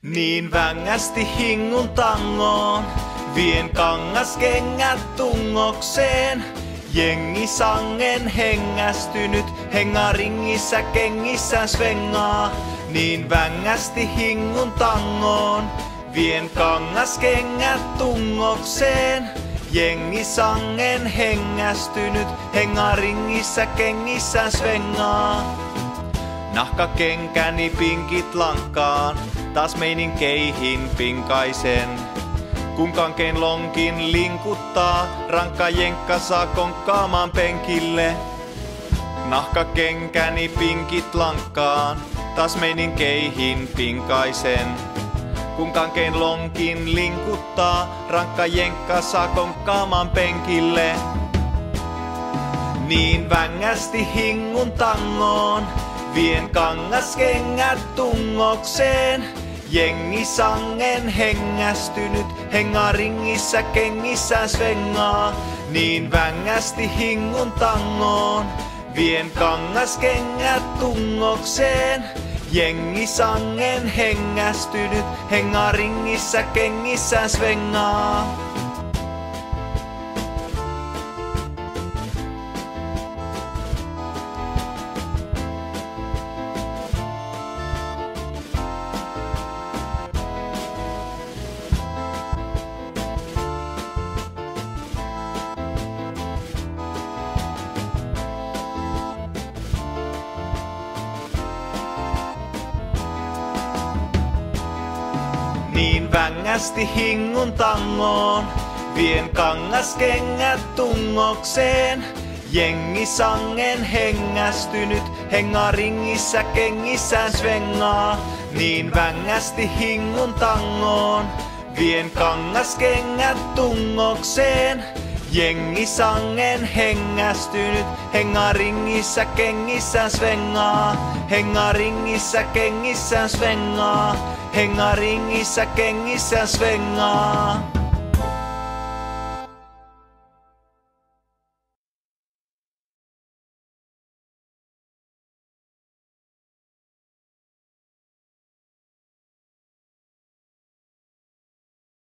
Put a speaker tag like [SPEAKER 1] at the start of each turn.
[SPEAKER 1] Niin vängästi hingun tangoon, vien kangaskengät tungokseen. Jengi sangen hengästynyt, hengaringissä kengissä svengaa. Niin vängästi hingun tangoon, vien kangaskengät tungokseen. Jengi sangen hengästynyt, hengaringissä kengissä svengaa. Nahkakenkäni pinkit lankkaan, taas meininkeihin pinkaisen. Kun kankeen lonkin linkuttaa, rankka jenkka saa konkkaamaan penkille. Nahkakenkäni pinkit lankkaan, taas meininkeihin pinkaisen. Kun kankeen lonkin linkuttaa, rankka jenkka saa konkkaamaan penkille. Niin vängästi hingun tangoon, vien kangaskengät tungokseen. Jengi sangen hengästynyt, hengaringissä kengissä svengaa. Niin vängästi hingun tangoon, vien kangaskengät tungokseen. Jengi sangen hengästynyt, hengaringissä kengissä svengaa. Niin vängästi hingun tangoon, vien kangaskengät tungokseen. Jengi sangen hengästynyt, hengaringissä kengissä svengaa. Niin vängästi hingun tangoon, vien kangaskengät tungokseen. Jengi sangen hengästynyt, hengaringissä kengissä svengaa. Hengaringissä kengissä svengaa. Hengaringissä kengissä svengaa.